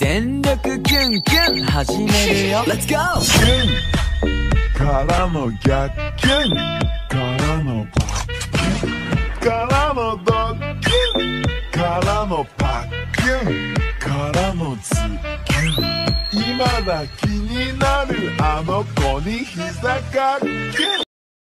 全力キュンキュン始めるよ Let's go! キュンからの逆キュンからのパッキュンからのドッキュンからのパッキュンからのズキュン今だ気になるあの子に膝かっキュン